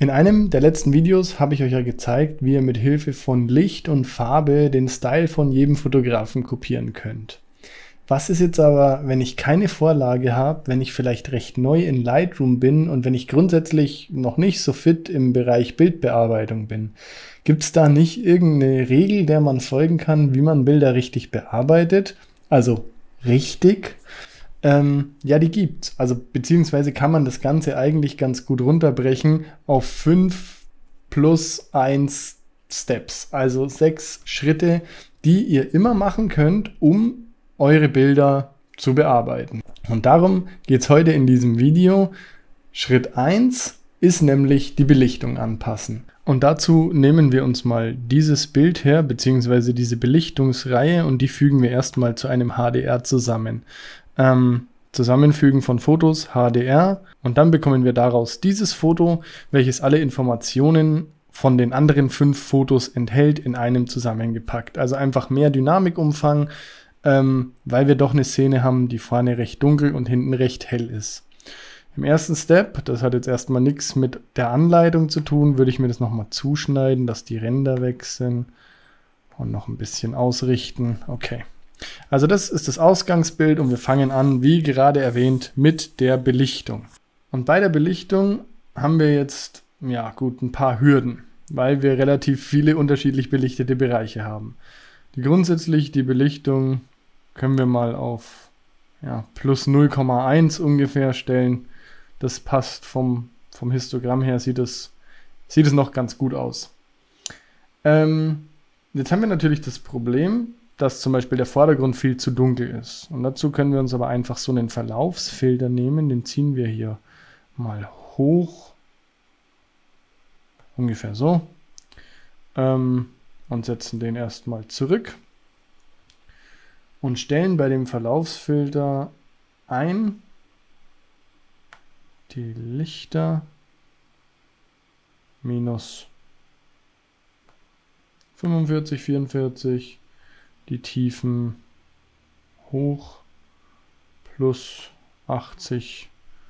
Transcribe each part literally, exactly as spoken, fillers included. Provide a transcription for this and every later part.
In einem der letzten Videos habe ich euch ja gezeigt, wie ihr mit Hilfe von Licht und Farbe den Style von jedem Fotografen kopieren könnt. Was ist jetzt aber, wenn ich keine Vorlage habe, wenn ich vielleicht recht neu in Lightroom bin und wenn ich grundsätzlich noch nicht so fit im Bereich Bildbearbeitung bin? Gibt es da nicht irgendeine Regel, der man folgen kann, wie man Bilder richtig bearbeitet? Also richtig? Ähm, ja, die gibt's. Also beziehungsweise kann man das Ganze eigentlich ganz gut runterbrechen auf fünf plus eins Steps. Also sechs Schritte, die ihr immer machen könnt, um eure Bilder zu bearbeiten. Und darum geht es heute in diesem Video. Schritt eins ist nämlich die Belichtung anpassen. Und dazu nehmen wir uns mal dieses Bild her, beziehungsweise diese Belichtungsreihe, und die fügen wir erstmal zu einem H D R zusammen. Ähm, Zusammenfügen von Fotos, H D R, und dann bekommen wir daraus dieses Foto, welches alle Informationen von den anderen fünf Fotos enthält, in einem zusammengepackt. Also einfach mehr Dynamikumfang, ähm, weil wir doch eine Szene haben, die vorne recht dunkel und hinten recht hell ist. Im ersten Step, das hat jetzt erstmal nichts mit der Anleitung zu tun, würde ich mir das nochmal zuschneiden, dass die Ränder weg sind und noch ein bisschen ausrichten. Okay. Also das ist das Ausgangsbild und wir fangen an, wie gerade erwähnt, mit der Belichtung. Und bei der Belichtung haben wir jetzt, ja gut, ein paar Hürden, weil wir relativ viele unterschiedlich belichtete Bereiche haben. Die grundsätzlich, die Belichtung können wir mal auf ja, plus null Komma eins ungefähr stellen. Das passt vom, vom Histogramm her, sieht es, sieht es noch ganz gut aus. Ähm, jetzt haben wir natürlich das Problem, dass zum Beispiel der Vordergrund viel zu dunkel ist. Und dazu können wir uns aber einfach so einen Verlaufsfilter nehmen, den ziehen wir hier mal hoch, ungefähr so, ähm, und setzen den erstmal zurück und stellen bei dem Verlaufsfilter ein, die Lichter minus fünfundvierzig, vierundvierzig, die Tiefen hoch plus achtzig,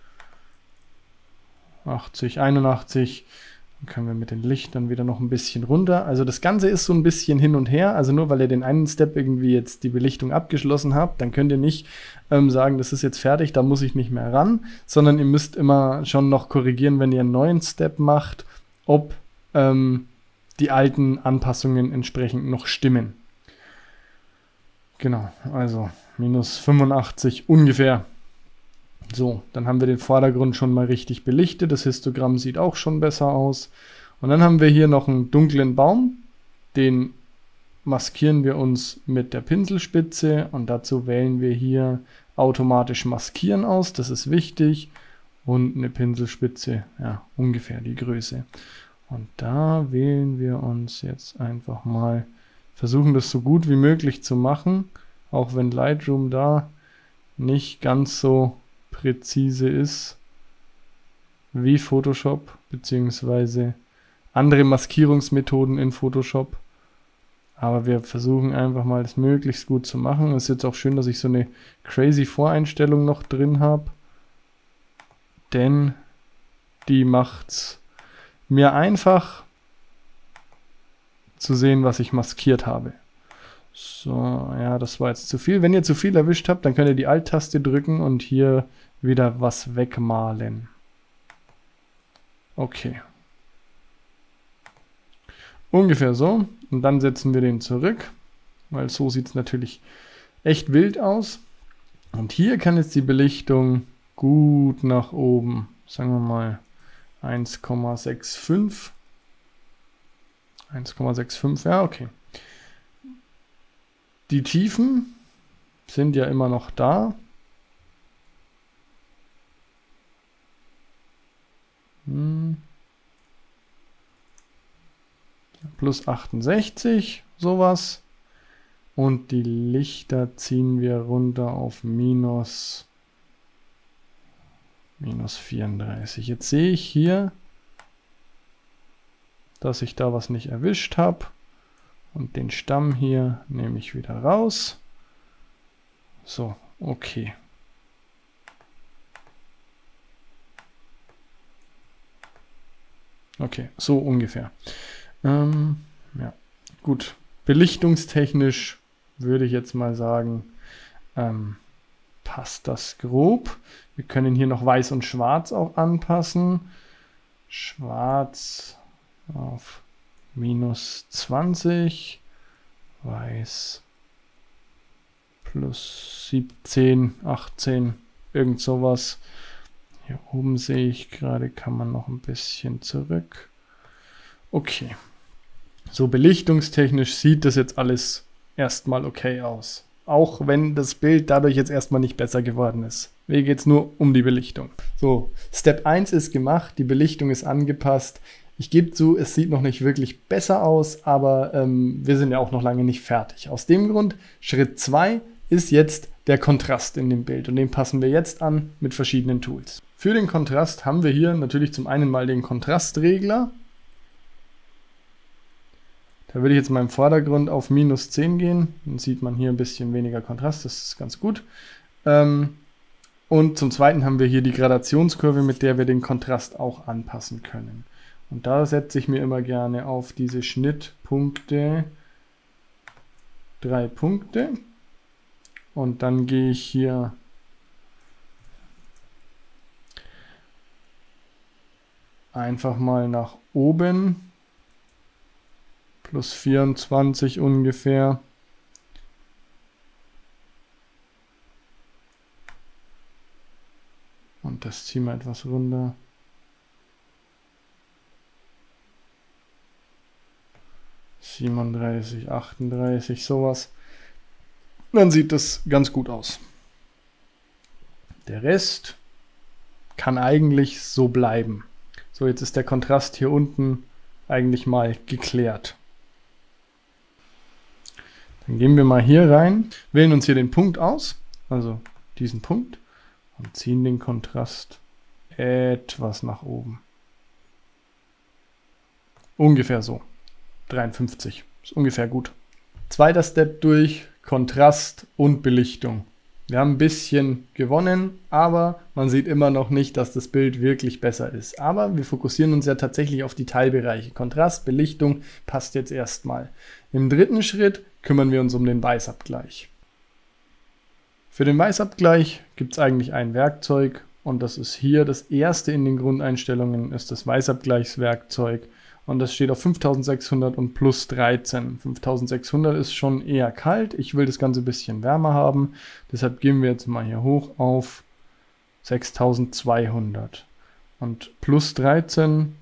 achtzig, einundachtzig. Dann können wir mit den Lichtern wieder noch ein bisschen runter. Also das Ganze ist so ein bisschen hin und her. Also nur weil ihr den einen Step irgendwie jetzt die Belichtung abgeschlossen habt, dann könnt ihr nicht ähm, sagen, das ist jetzt fertig, da muss ich nicht mehr ran, sondern ihr müsst immer schon noch korrigieren, wenn ihr einen neuen Step macht, ob ähm, die alten Anpassungen entsprechend noch stimmen. Genau, also minus fünfundachtzig ungefähr. So, dann haben wir den Vordergrund schon mal richtig belichtet. Das Histogramm sieht auch schon besser aus. Und dann haben wir hier noch einen dunklen Baum. Den maskieren wir uns mit der Pinselspitze und dazu wählen wir hier automatisch Maskieren aus. Das ist wichtig. Und eine Pinselspitze, ja, ungefähr die Größe. Und da wählen wir uns jetzt einfach mal, versuchen das so gut wie möglich zu machen, auch wenn Lightroom da nicht ganz so präzise ist wie Photoshop, beziehungsweise andere Maskierungsmethoden in Photoshop. Aber wir versuchen einfach mal das möglichst gut zu machen. Es ist jetzt auch schön, dass ich so eine crazy Voreinstellung noch drin habe, denn die macht es mir einfach zu sehen, was ich maskiert habe. So, ja, das war jetzt zu viel. Wenn ihr zu viel erwischt habt, dann könnt ihr die Alt-Taste drücken und hier wieder was wegmalen. Okay. Ungefähr so. Und dann setzen wir den zurück, weil so sieht es natürlich echt wild aus. Und hier kann jetzt die Belichtung gut nach oben, sagen wir mal eins Komma fünfundsechzig. eins Komma fünfundsechzig, ja, okay. Die Tiefen sind ja immer noch da. Hm. Plus achtundsechzig, sowas. Und die Lichter ziehen wir runter auf minus, minus vierunddreißig. Jetzt sehe ich hier, dass ich da was nicht erwischt habe. Und den Stamm hier nehme ich wieder raus. So, okay. Okay, so ungefähr. Ähm, ja, gut. Belichtungstechnisch würde ich jetzt mal sagen, ähm, passt das grob. Wir können hier noch Weiß und Schwarz auch anpassen. Schwarz auf minus zwanzig, Weiß plus siebzehn, achtzehn, irgend sowas. Hier oben sehe ich gerade, kann man noch ein bisschen zurück. Okay. So belichtungstechnisch sieht das jetzt alles erstmal okay aus. Auch wenn das Bild dadurch jetzt erstmal nicht besser geworden ist. Mir geht es nur um die Belichtung. So, Step eins ist gemacht, die Belichtung ist angepasst. Ich gebe zu, es sieht noch nicht wirklich besser aus, aber ähm, wir sind ja auch noch lange nicht fertig. Aus dem Grund, Schritt zwei ist jetzt der Kontrast in dem Bild und den passen wir jetzt an mit verschiedenen Tools. Für den Kontrast haben wir hier natürlich zum einen mal den Kontrastregler. Da würde ich jetzt mal im Vordergrund auf minus zehn gehen. Dann sieht man hier ein bisschen weniger Kontrast, das ist ganz gut. Ähm, und zum Zweiten haben wir hier die Gradationskurve, mit der wir den Kontrast auch anpassen können. Und da setze ich mir immer gerne auf diese Schnittpunkte drei Punkte. Und dann gehe ich hier einfach mal nach oben. Plus vierundzwanzig ungefähr. Und das ziehen wir etwas runter. siebenunddreißig, achtunddreißig, sowas. Dann sieht das ganz gut aus. Der Rest kann eigentlich so bleiben. So, jetzt ist der Kontrast hier unten eigentlich mal geklärt. Dann gehen wir mal hier rein, wählen uns hier den Punkt aus, also diesen Punkt, und ziehen den Kontrast etwas nach oben. Ungefähr so. dreiundfünfzig. Ist ungefähr gut. Zweiter Step durch, Kontrast und Belichtung. Wir haben ein bisschen gewonnen, aber man sieht immer noch nicht, dass das Bild wirklich besser ist. Aber wir fokussieren uns ja tatsächlich auf die Teilbereiche. Kontrast, Belichtung passt jetzt erstmal. Im dritten Schritt kümmern wir uns um den Weißabgleich. Für den Weißabgleich gibt es eigentlich ein Werkzeug und das ist hier das erste in den Grundeinstellungen, ist das Weißabgleichswerkzeug. Und das steht auf fünftausendsechshundert und plus dreizehn. fünftausendsechshundert ist schon eher kalt. Ich will das Ganze ein bisschen wärmer haben. Deshalb gehen wir jetzt mal hier hoch auf sechstausendzweihundert. Und plus dreizehn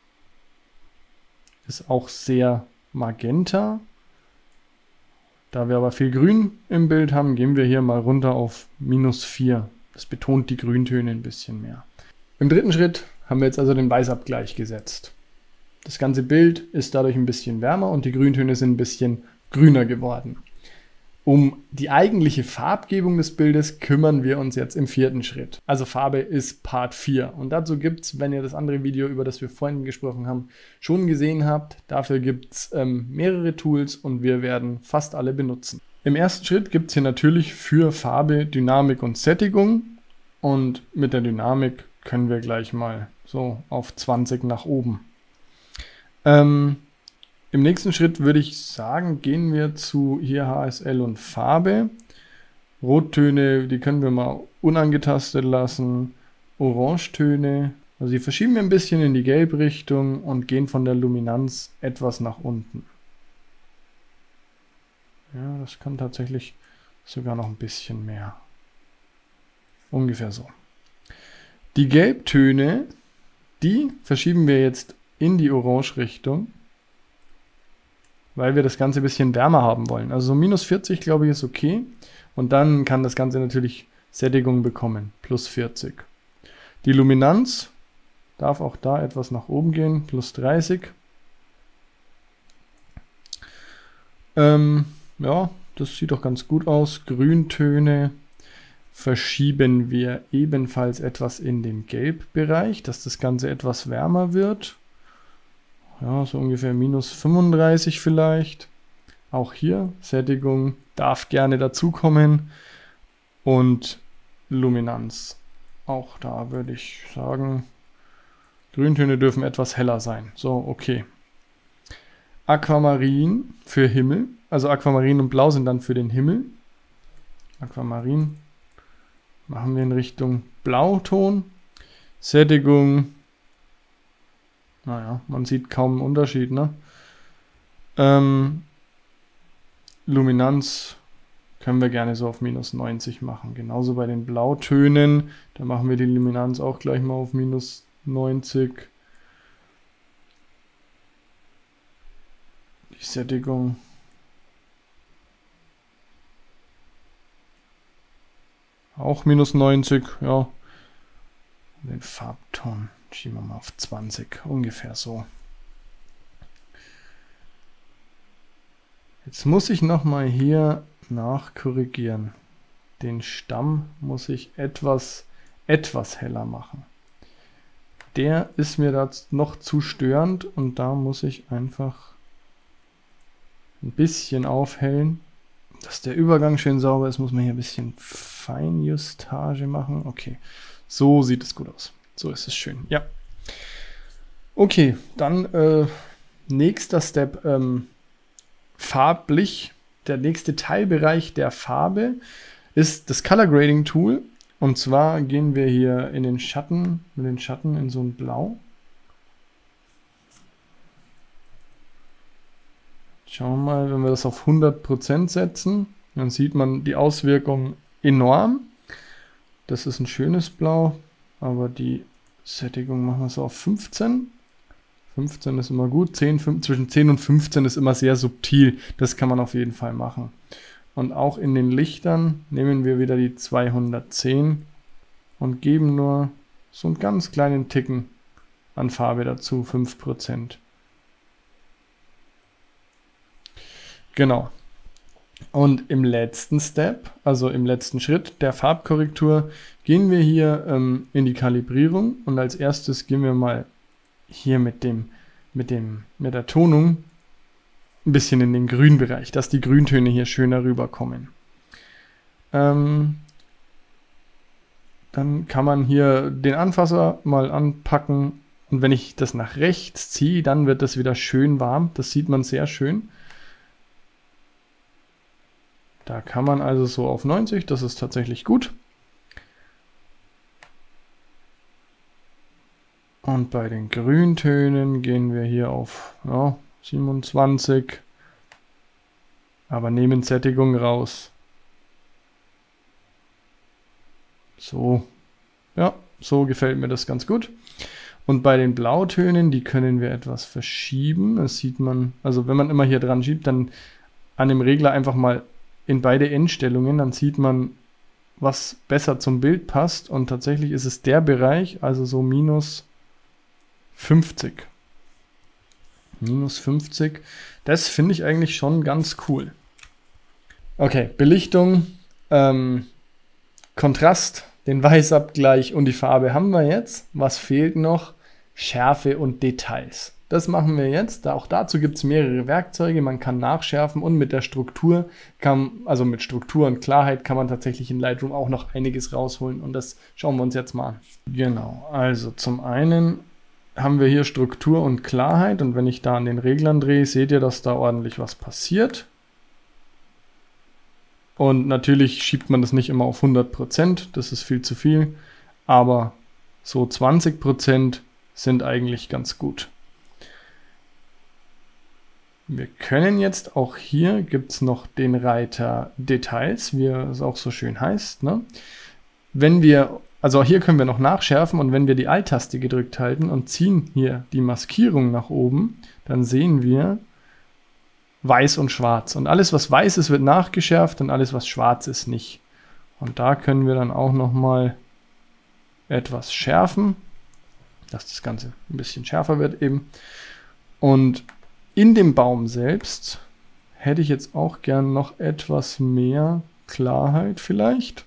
ist auch sehr magenta. Da wir aber viel Grün im Bild haben, gehen wir hier mal runter auf minus vier. Das betont die Grüntöne ein bisschen mehr. Im dritten Schritt haben wir jetzt also den Weißabgleich gesetzt. Das ganze Bild ist dadurch ein bisschen wärmer und die Grüntöne sind ein bisschen grüner geworden. Um die eigentliche Farbgebung des Bildes kümmern wir uns jetzt im vierten Schritt. Also Farbe ist Part vier. Und dazu gibt es, wenn ihr das andere Video, über das wir vorhin gesprochen haben, schon gesehen habt, dafür gibt es ähm, mehrere Tools und wir werden fast alle benutzen. Im ersten Schritt gibt es hier natürlich für Farbe Dynamik und Sättigung. Und mit der Dynamik können wir gleich mal so auf zwanzig nach oben. Ähm, Im nächsten Schritt würde ich sagen, gehen wir zu hier H S L und Farbe. Rottöne, die können wir mal unangetastet lassen. Orangetöne, also die verschieben wir ein bisschen in die Gelbrichtung und gehen von der Luminanz etwas nach unten. Ja, das kann tatsächlich sogar noch ein bisschen mehr. Ungefähr so. Die Gelbtöne, die verschieben wir jetzt in die Orange-Richtung, weil wir das Ganze ein bisschen wärmer haben wollen. Also so minus vierzig, glaube ich, ist okay. Und dann kann das Ganze natürlich Sättigung bekommen, plus vierzig. Die Luminanz darf auch da etwas nach oben gehen, plus dreißig. Ähm, ja, das sieht doch ganz gut aus. Grüntöne verschieben wir ebenfalls etwas in den Gelbbereich, dass das Ganze etwas wärmer wird. Ja, so ungefähr minus fünfunddreißig vielleicht. Auch hier, Sättigung darf gerne dazukommen. Und Luminanz. Auch da würde ich sagen, Grüntöne dürfen etwas heller sein. So, okay. Aquamarin für Himmel. Also Aquamarin und Blau sind dann für den Himmel. Aquamarin machen wir in Richtung Blauton. Sättigung. Naja, man sieht kaum einen Unterschied, ne? Ähm, Luminanz können wir gerne so auf minus neunzig machen. Genauso bei den Blautönen. Da machen wir die Luminanz auch gleich mal auf minus neunzig. Die Sättigung. Auch minus neunzig, ja. Den Farbton schieben wir mal auf zwanzig, ungefähr so. Jetzt muss ich nochmal hier nachkorrigieren. Den Stamm muss ich etwas, etwas heller machen. Der ist mir da noch zu störend und da muss ich einfach ein bisschen aufhellen. Dass der Übergang schön sauber ist, muss man hier ein bisschen Feinjustage machen. Okay, so sieht es gut aus. So ist es schön, ja. Okay, dann äh, nächster Step, ähm, farblich. Der nächste Teilbereich der Farbe ist das Color Grading Tool. Und zwar gehen wir hier in den Schatten, mit den Schatten in so ein Blau. Schauen wir mal, wenn wir das auf hundert Prozent setzen, dann sieht man die Auswirkung enorm. Das ist ein schönes Blau, aber die Sättigung machen wir so auf fünfzehn. fünfzehn ist immer gut, zehn, fünf, zwischen zehn und fünfzehn ist immer sehr subtil. Das kann man auf jeden Fall machen. Und auch in den Lichtern nehmen wir wieder die zweihundertzehn und geben nur so einen ganz kleinen Ticken an Farbe dazu, fünf Prozent. Genau. Und im letzten Step, also im letzten Schritt der Farbkorrektur, gehen wir hier ähm, in die Kalibrierung und als erstes gehen wir mal hier mit dem, mit dem, mit der Tonung ein bisschen in den Grünbereich, dass die Grüntöne hier schöner rüberkommen. Ähm, dann kann man hier den Anfasser mal anpacken und wenn ich das nach rechts ziehe, dann wird das wieder schön warm. Das sieht man sehr schön. Da kann man also so auf neunzig, das ist tatsächlich gut. Und bei den Grüntönen gehen wir hier auf ja, siebenundzwanzig, aber nehmen Sättigung raus. So, ja, so gefällt mir das ganz gut. Und bei den Blautönen, die können wir etwas verschieben. Das sieht man, also wenn man immer hier dran schiebt, dann an dem Regler einfach mal in beide Endstellungen, dann sieht man, was besser zum Bild passt. Und tatsächlich ist es der Bereich, also so minus fünfzig. Minus fünfzig. Das finde ich eigentlich schon ganz cool. Okay, Belichtung, ähm, Kontrast, den Weißabgleich und die Farbe haben wir jetzt. Was fehlt noch? Schärfe und Details. Das machen wir jetzt. Auch dazu gibt es mehrere Werkzeuge. Man kann nachschärfen und mit der Struktur, kann, also mit Struktur und Klarheit kann man tatsächlich in Lightroom auch noch einiges rausholen. Und das schauen wir uns jetzt mal an. Genau, also zum einen haben wir hier Struktur und Klarheit. Und wenn ich da an den Reglern drehe, seht ihr, dass da ordentlich was passiert. Und natürlich schiebt man das nicht immer auf hundert Prozent. Das ist viel zu viel. Aber so zwanzig Prozent sind eigentlich ganz gut. Wir können jetzt auch hier, gibt es noch den Reiter Details, wie es auch so schön heißt. Ne? Wenn wir, also hier können wir noch nachschärfen und wenn wir die Alt-Taste gedrückt halten und ziehen hier die Maskierung nach oben, dann sehen wir weiß und schwarz. Und alles, was weiß ist, wird nachgeschärft und alles, was schwarz ist, nicht. Und da können wir dann auch nochmal etwas schärfen, dass das Ganze ein bisschen schärfer wird eben. Und in dem Baum selbst hätte ich jetzt auch gern noch etwas mehr Klarheit vielleicht.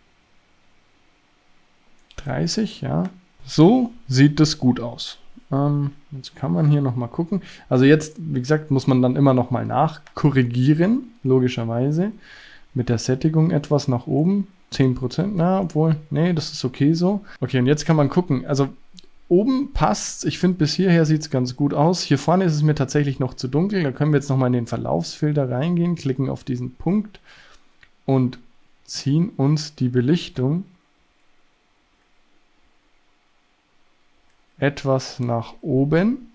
dreißig, ja. So sieht das gut aus. Ähm, jetzt kann man hier nochmal gucken. Also jetzt, wie gesagt, muss man dann immer nochmal nachkorrigieren, logischerweise. Mit der Sättigung etwas nach oben. zehn Prozent, na, obwohl, nee, das ist okay so. Okay, und jetzt kann man gucken. Also oben passt. Ich finde, bis hierher sieht es ganz gut aus. Hier vorne ist es mir tatsächlich noch zu dunkel. Da können wir jetzt nochmal in den Verlaufsfilter reingehen, klicken auf diesen Punkt und ziehen uns die Belichtung etwas nach oben.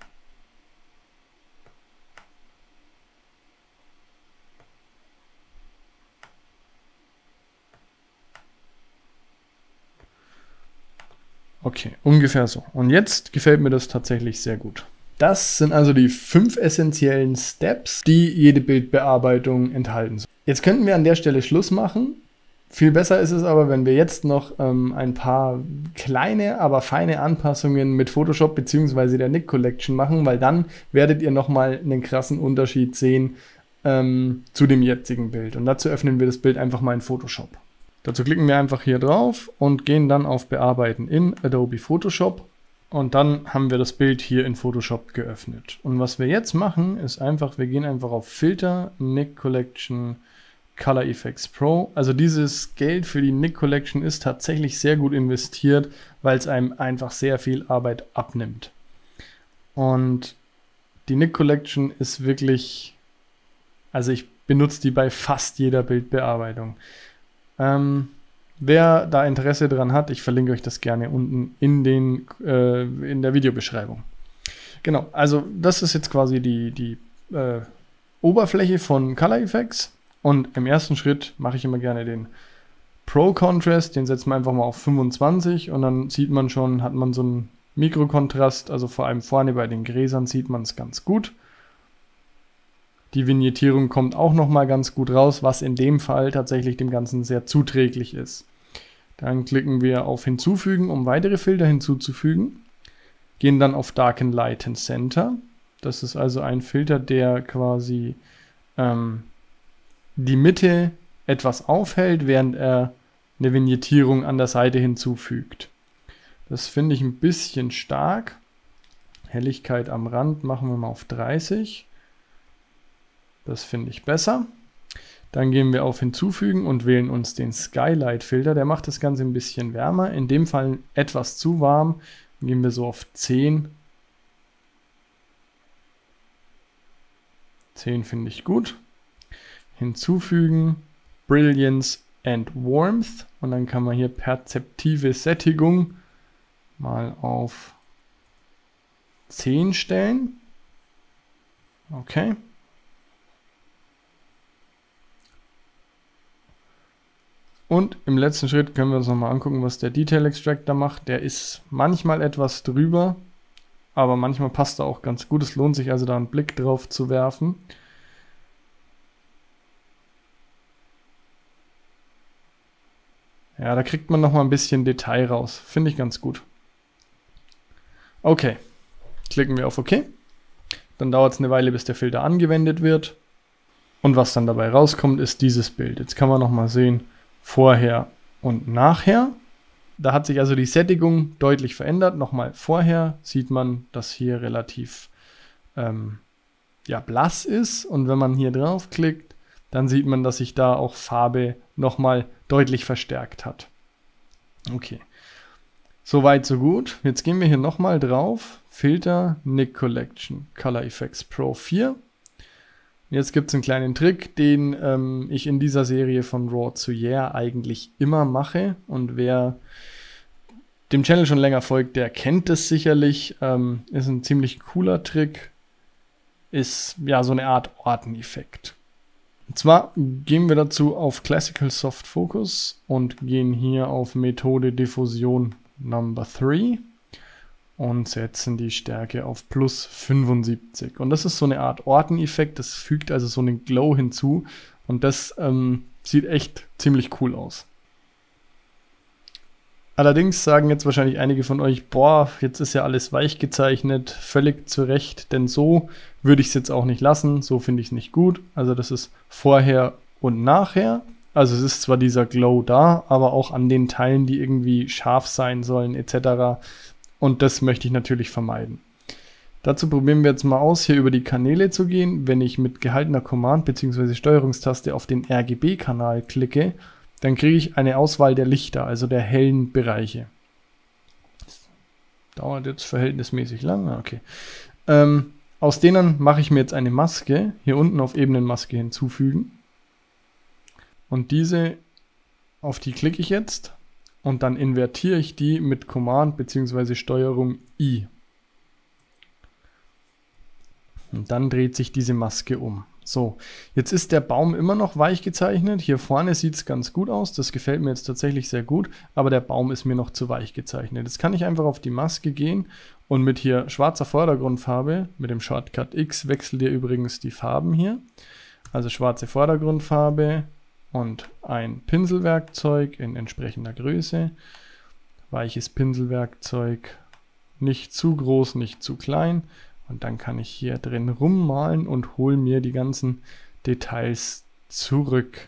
Okay, ungefähr so. Und jetzt gefällt mir das tatsächlich sehr gut. Das sind also die fünf essentiellen Steps, die jede Bildbearbeitung enthalten. Jetzt könnten wir an der Stelle Schluss machen. Viel besser ist es aber, wenn wir jetzt noch ähm, ein paar kleine, aber feine Anpassungen mit Photoshop bzw. der Nik Collection machen, weil dann werdet ihr nochmal einen krassen Unterschied sehen ähm, zu dem jetzigen Bild. Und dazu öffnen wir das Bild einfach mal in Photoshop. Dazu klicken wir einfach hier drauf und gehen dann auf Bearbeiten in Adobe Photoshop und dann haben wir das Bild hier in Photoshop geöffnet. Und was wir jetzt machen, ist einfach, wir gehen einfach auf Filter, Nik Collection, Color Efex Pro. Also dieses Geld für die Nik Collection ist tatsächlich sehr gut investiert, weil es einem einfach sehr viel Arbeit abnimmt. Und die Nik Collection ist wirklich, also ich benutze die bei fast jeder Bildbearbeitung. Ähm, wer da Interesse dran hat, ich verlinke euch das gerne unten in, den, äh, in der Videobeschreibung. Genau, also das ist jetzt quasi die, die äh, Oberfläche von Color Efex und im ersten Schritt mache ich immer gerne den Pro Contrast, den setzen wir einfach mal auf fünfundzwanzig und dann sieht man schon, hat man so einen Mikrokontrast, also vor allem vorne bei den Gräsern sieht man es ganz gut. Die Vignettierung kommt auch nochmal ganz gut raus, was in dem Fall tatsächlich dem Ganzen sehr zuträglich ist. Dann klicken wir auf Hinzufügen, um weitere Filter hinzuzufügen. Gehen dann auf Darken, Lighten, Center. Das ist also ein Filter, der quasi ähm, die Mitte etwas aufhält, während er eine Vignettierung an der Seite hinzufügt. Das finde ich ein bisschen stark. Helligkeit am Rand machen wir mal auf dreißig. Das finde ich besser. Dann gehen wir auf Hinzufügen und wählen uns den Skylight-Filter. Der macht das Ganze ein bisschen wärmer. In dem Fall etwas zu warm. Dann gehen wir so auf zehn. zehn finde ich gut. Hinzufügen, Brilliance and Warmth. Und dann kann man hier perzeptive Sättigung mal auf zehn stellen. Okay. Und im letzten Schritt können wir uns nochmal angucken, was der Detail Extractor macht. Der ist manchmal etwas drüber, aber manchmal passt er auch ganz gut. Es lohnt sich also da einen Blick drauf zu werfen. Ja, da kriegt man nochmal ein bisschen Detail raus. Finde ich ganz gut. Okay, klicken wir auf OK. Dann dauert es eine Weile, bis der Filter angewendet wird. Und was dann dabei rauskommt, ist dieses Bild. Jetzt kann man nochmal sehen, vorher und nachher. Da hat sich also die Sättigung deutlich verändert. Nochmal vorher sieht man, dass hier relativ ähm, ja, blass ist. Und wenn man hier draufklickt, dann sieht man, dass sich da auch Farbe nochmal deutlich verstärkt hat. Okay, soweit so gut. Jetzt gehen wir hier nochmal drauf. Filter, Nik Collection, Color Efex Pro vier. Jetzt gibt es einen kleinen Trick, den ähm, ich in dieser Serie von Raw zu Yeah eigentlich immer mache. Und wer dem Channel schon länger folgt, der kennt es sicherlich. Ähm, ist ein ziemlich cooler Trick. Ist ja so eine Art Orteneffekt. Und zwar gehen wir dazu auf Classical Soft Focus und gehen hier auf Methode Diffusion Number drei. Und setzen die Stärke auf plus fünfundsiebzig. Und das ist so eine Art Orteneffekt, das fügt also so einen Glow hinzu. Und das ähm, sieht echt ziemlich cool aus. Allerdings sagen jetzt wahrscheinlich einige von euch, boah, jetzt ist ja alles weich gezeichnet, völlig zu Recht, denn so würde ich es jetzt auch nicht lassen, so finde ich es nicht gut. Also das ist vorher und nachher. Also es ist zwar dieser Glow da, aber auch an den Teilen, die irgendwie scharf sein sollen et cetera. Und das möchte ich natürlich vermeiden. Dazu probieren wir jetzt mal aus, hier über die Kanäle zu gehen. Wenn ich mit gehaltener Command- bzw. Steuerungstaste auf den R G B-Kanal klicke, dann kriege ich eine Auswahl der Lichter, also der hellen Bereiche. Dauert jetzt verhältnismäßig lang. Okay. Ähm, aus denen mache ich mir jetzt eine Maske. Hier unten auf Ebenenmaske hinzufügen. Und diese, auf die klicke ich jetzt. Und dann invertiere ich die mit Command bzw. Steuerung I. Und dann dreht sich diese Maske um. So, jetzt ist der Baum immer noch weich gezeichnet. Hier vorne sieht es ganz gut aus. Das gefällt mir jetzt tatsächlich sehr gut. Aber der Baum ist mir noch zu weich gezeichnet. Jetzt kann ich einfach auf die Maske gehen und mit hier schwarzer Vordergrundfarbe, mit dem Shortcut X, wechselt ihr übrigens die Farben hier. Also schwarze Vordergrundfarbe und ein Pinselwerkzeug in entsprechender Größe. Weiches Pinselwerkzeug, nicht zu groß, nicht zu klein. Und dann kann ich hier drin rummalen und hole mir die ganzen Details zurück.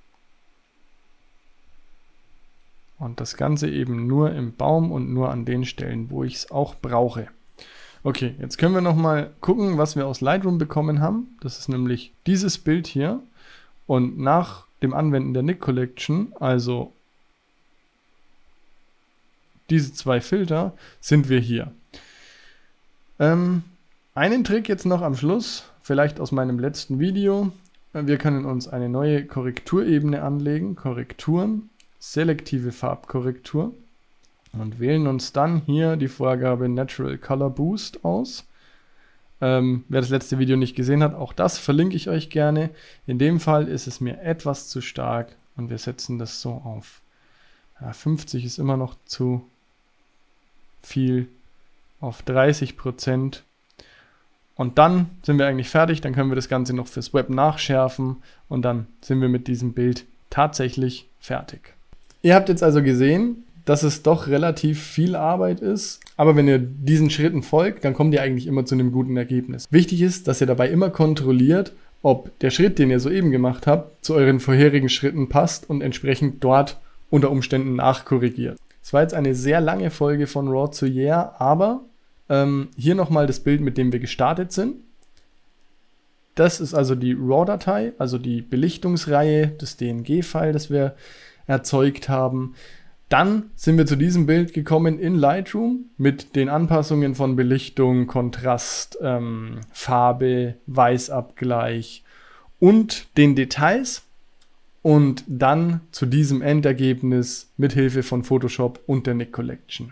Und das Ganze eben nur im Baum und nur an den Stellen, wo ich es auch brauche. Okay, jetzt können wir nochmal gucken, was wir aus Lightroom bekommen haben. Das ist nämlich dieses Bild hier. Und nach dem Anwenden der Nik Collection, also diese zwei Filter, sind wir hier. Ähm, Einen Trick jetzt noch am Schluss, vielleicht aus meinem letzten Video. Wir können uns eine neue Korrekturebene anlegen, Korrekturen, selektive Farbkorrektur und wählen uns dann hier die Vorgabe Natural Color Boost aus. Ähm, wer das letzte Video nicht gesehen hat, auch das verlinke ich euch gerne. In dem Fall ist es mir etwas zu stark und wir setzen das so auf. Ja, fünfzig ist immer noch zu viel, auf dreißig Prozent. Und dann sind wir eigentlich fertig, dann können wir das Ganze noch fürs Web nachschärfen und dann sind wir mit diesem Bild tatsächlich fertig. Ihr habt jetzt also gesehen, dass es doch relativ viel Arbeit ist, aber wenn ihr diesen Schritten folgt, dann kommt ihr eigentlich immer zu einem guten Ergebnis. Wichtig ist, dass ihr dabei immer kontrolliert, ob der Schritt, den ihr soeben gemacht habt, zu euren vorherigen Schritten passt und entsprechend dort unter Umständen nachkorrigiert. Es war jetzt eine sehr lange Folge von Raw to Yeah, aber Ähm, hier nochmal das Bild, mit dem wir gestartet sind. Das ist also die RAW-Datei, also die Belichtungsreihe, das D N G-File, das wir erzeugt haben. Dann sind wir zu diesem Bild gekommen in Lightroom mit den Anpassungen von Belichtung, Kontrast, ähm, Farbe, Weißabgleich und den Details. Und dann zu diesem Endergebnis mit Hilfe von Photoshop und der Nik Collection.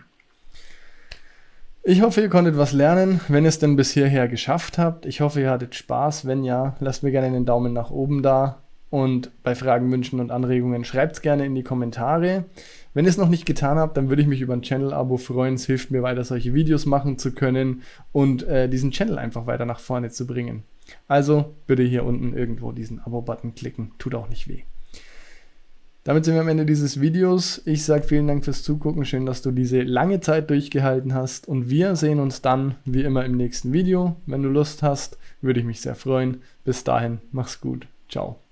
Ich hoffe, ihr konntet was lernen, wenn ihr es denn bis hierher geschafft habt. Ich hoffe, ihr hattet Spaß. Wenn ja, lasst mir gerne einen Daumen nach oben da. Und bei Fragen, Wünschen und Anregungen schreibt es gerne in die Kommentare. Wenn ihr es noch nicht getan habt, dann würde ich mich über ein Channel-Abo freuen. Es hilft mir weiter, solche Videos machen zu können und äh, diesen Channel einfach weiter nach vorne zu bringen. Also bitte hier unten irgendwo diesen Abo-Button klicken. Tut auch nicht weh. Damit sind wir am Ende dieses Videos. Ich sage vielen Dank fürs Zugucken. Schön, dass du diese lange Zeit durchgehalten hast. Und wir sehen uns dann wie immer im nächsten Video. Wenn du Lust hast, würde ich mich sehr freuen. Bis dahin, mach's gut. Ciao.